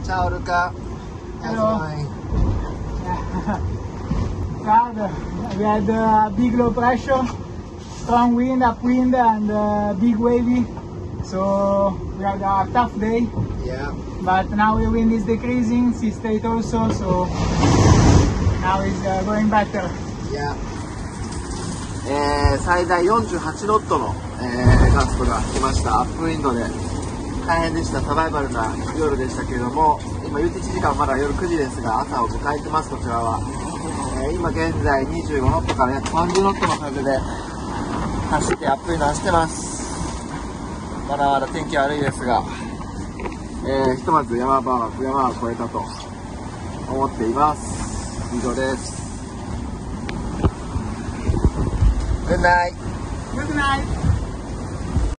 Ciao Luca. Hello. God, we had big low pressure, strong wind, upwind, and big wavy. So we had a tough day. Yeah. But now the wind is decreasing, sea state also, so now it's going better. Yeah. 最大48ノットの、ガストが来ました。アップウィンドで大変でした。サバイバルな夜でしたけれども、今 UTC 時間まだ夜9時ですが、朝を迎えてます。こちらは、今現在25ノットから約30ノットの風で走ってアップウィンド走ってます。まだまだ天気悪いですが、ひとまず山は越えたと思っています。以上です。Good night. Good night.